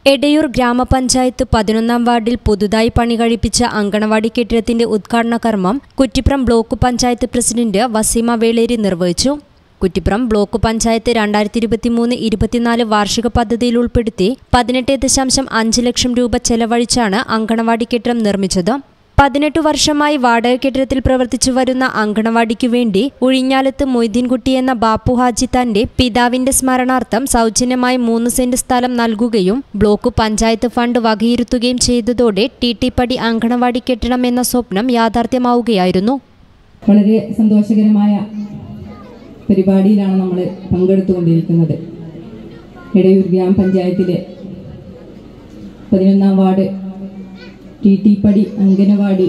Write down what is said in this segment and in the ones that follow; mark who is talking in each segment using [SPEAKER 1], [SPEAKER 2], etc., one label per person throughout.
[SPEAKER 1] എടയൂർ ഗ്രാമപഞ്ചായത്ത് 11-ാം വാർഡിൽ പുതുതായി പണി കഴിപ്പിച്ച അങ്കണവാടി കെട്ടിടത്തിന്റെ ഉദ്ഘാടന കർമ്മം കുറ്റിപ്പുറം ബ്ലോക്ക് പഞ്ചായത്ത് പ്രസിഡന്റ് വസീമ വേളേരി നിർവഹിച്ചു. കുറ്റിപ്പുറം ബ്ലോക്ക് പഞ്ചായത്ത് 2023-24 വാർഷിക പദ്ധതിയിൽ ഉൾപ്പെടുത്തി 18.5 ലക്ഷം രൂപ ചെലവഴിച്ചാണ് അങ്കണവാടി കെട്ടിടം നിർമ്മിച്ചത്. 18 വർഷമായി വാടക കെട്ടിടത്തിൽ പ്രവർത്തിച്ചു വരുന്ന അങ്കണവാടിക്കു വേണ്ടി ഉഴിഞ്ഞാലത്ത് മൊയ്തീൻകുട്ടി എന്ന ബാപ്പു ഹാജി തന്റെ പിതാവിന്റെ സ്മരണാർത്ഥം സൗജന്യമായി 3 സെന്റ് സ്ഥലം നൽകുകയും ബ്ലോക്ക് പഞ്ചായത്ത് ഫണ്ട് വകയിരുത്തുകയും ചെയ്തതോടെ ടി.ടി. അങ്കണവാടി കെട്ടിടം എന്ന സ്വപ്നം യാഥാർത്ഥ്യമാവുകയായിരുന്നു.
[SPEAKER 2] വളരെ സന്തോഷകരമായ പരിപാടിയിലാണ് നമ്മൾ പങ്കെടുത്തുകൊണ്ടിരിക്കുന്നത്. എടയൂർ ഗ്രാമപഞ്ചായത്തിലെ 11-ാം വാർഡ് ടി.ടി. അങ്കണവാടി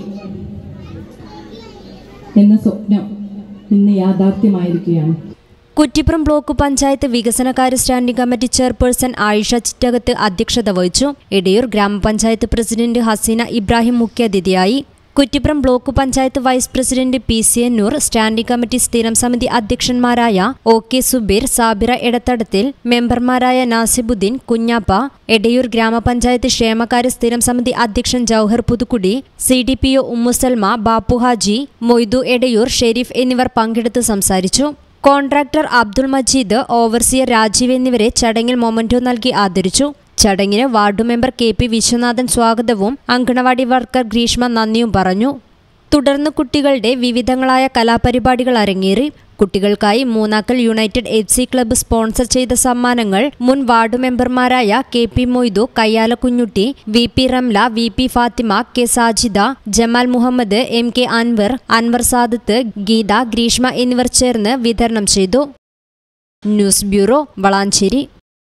[SPEAKER 2] എന്ന സ്വപ്നം ഇന്ന് യാഥാർത്ഥ്യമായിരിക്കുകയാണ്.
[SPEAKER 1] കുറ്റിപ്പുറം ബ്ലോക്ക് പഞ്ചായത്ത് വികസനകാര്യ standing committee chairperson Ayisha Chittakath അധ്യക്ഷത വഹിച്ചു. എടയൂർ ഗ്രാമപഞ്ചായത്ത് പ്രസിഡന്റ് ഹസീന ഇബ്രാഹിം മുഖ്യാതിഥിയായി. Kuttippuram block panchayat vice president P C. Ennur, standing committee സ്ഥിരം സമിതി അധ്യക്ഷന്മാരായ ഒ.കെ. സുബീർ, സാബിറ എടത്തടത്തിൽ, മെമ്പർമാരായ നാസിബുദ്ദീൻ, കുഞ്ഞാപ്പ, എടയൂർ ഗ്രാമപഞ്ചായത്ത് ക്ഷേമകാര്യ സ്ഥിരം സമിതി അധ്യക്ഷൻ ജൌഹർ പുതുക്കുടി, CDPO ഉമ്മുസൽമ, ബാപ്പു ഹാജി, മൊയ്തു എടയൂർ, ഷെരീഫ് എന്നിവർ പങ്കെടുത്ത് സംസാരിച്ചു. കോൺട്രാക്ടർ അബ്ദുൾ മജീദ്, ഓവർസിയർ രാജീവ് എന്നിവരെ ചടങ്ങിൽ മൊമന്റോ നൽകി ആദരിച്ചു. ചടങ്ങിന് വാർഡ് മെമ്പർ KP വിശ്വനാഥൻ സ്വാഗതവും അങ്കണവാടി വർക്കർ ഗ്രീഷ്മ നന്ദിയും പറഞ്ഞു. തുടർന്ന് കുട്ടികളുടെ വിവിധങ്ങളായ കലാപരിപാടികൾ അരങ്ങേറി. കുട്ടികൾക്കായി Moonakkal united FC club sponsor ചെയ്ത സമ്മാനങ്ങൾ മുൻ വാർഡ് മെമ്പർമാരായ KP Moidu, Kayyala Kunhutty, VP Ramla, VP Fathima, K Sajida, Jamal Muhammad, MK Anwar, Anwar Sadath, Geetha, Greeshma എന്നിവർ ചേർന്ന് വിതരണം ചെയ്തു. News bureau, Valanchery.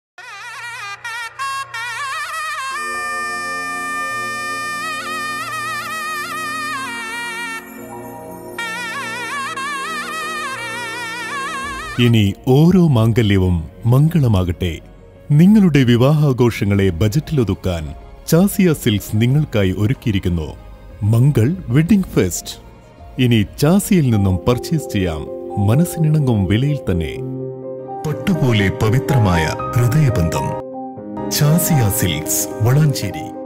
[SPEAKER 3] ഇനി ഓരോ മാംഗല്യവും മംഗളമാകട്ടെ. നിങ്ങളുടെ വിവാഹാഘോഷങ്ങളെ ബജറ്റിലൊതുക്കാൻ ചാസിയ സിൽക്സ് നിങ്ങൾക്കായി ഒരുക്കിയിരിക്കുന്നു മംഗൾ വെഡിംഗ് ഫെസ്റ്റ്. ഇനി ചാസിയിൽ നിന്നും പർച്ചേസ് ചെയ്യാം മനസ്സിനിണങ്ങും വിലയിൽ തന്നെ. പട്ടുപോലെ പവിത്രമായ ഹൃദയബന്ധം. ചാസിയ സിൽക്സ്, വളാഞ്ചേരി.